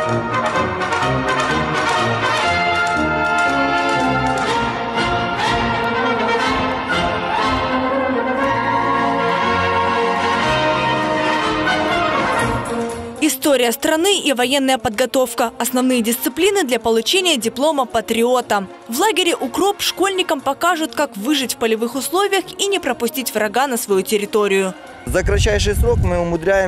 История страны и военная подготовка – основные дисциплины для получения диплома патриота. В лагере «Укроп» школьникам покажут, как выжить в полевых условиях и не пропустить врага на свою территорию. За кратчайший срок мы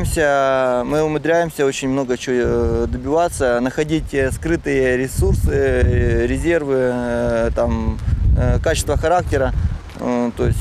умудряемся очень много чего добиваться, находить скрытые ресурсы, резервы, качество характера. То есть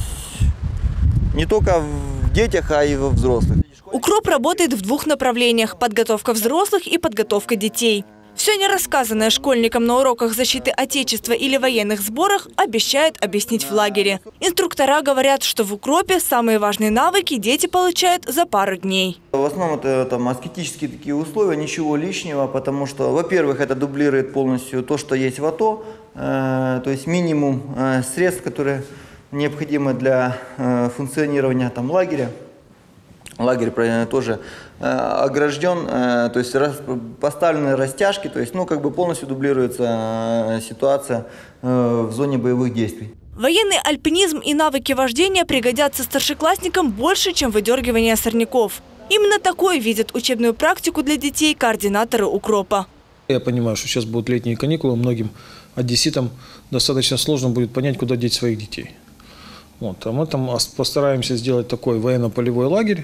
не только в детях, а и во взрослых. «Укроп» работает в двух направлениях – подготовка взрослых и подготовка детей. Все нерассказанное школьникам на уроках защиты Отечества или военных сборах обещают объяснить в лагере. Инструктора говорят, что в «Укропе» самые важные навыки дети получают за пару дней. В основном это аскетические такие условия, ничего лишнего, потому что, во-первых, это дублирует полностью то, что есть в АТО, то есть минимум средств, которые необходимы для функционирования лагеря. Лагерь тоже огражден, то есть поставлены растяжки, то есть полностью дублируется ситуация в зоне боевых действий. Военный альпинизм и навыки вождения пригодятся старшеклассникам больше, чем выдергивание сорняков. Именно такой видят учебную практику для детей координаторы «Укропа». Я понимаю, что сейчас будут летние каникулы, многим одесситам достаточно сложно будет понять, куда деть своих детей. А мы там постараемся сделать такой военно-полевой лагерь.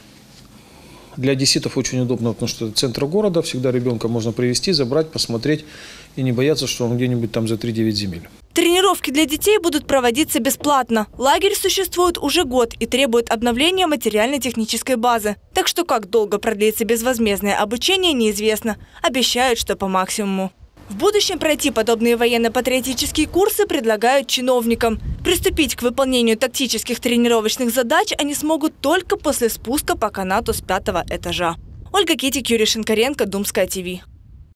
Для одесситов очень удобно, потому что это центр города, всегда ребенка можно привезти, забрать, посмотреть и не бояться, что он где-нибудь там за 3-9 земель. Тренировки для детей будут проводиться бесплатно. Лагерь существует уже год и требует обновления материально-технической базы. Так что как долго продлится безвозмездное обучение, неизвестно. Обещают, что по максимуму. В будущем пройти подобные военно-патриотические курсы предлагают чиновникам. Приступить к выполнению тактических тренировочных задач они смогут только после спуска по канату с 5-го этажа. Ольга Китик, Юрий Шинкаренко, Думская ТВ.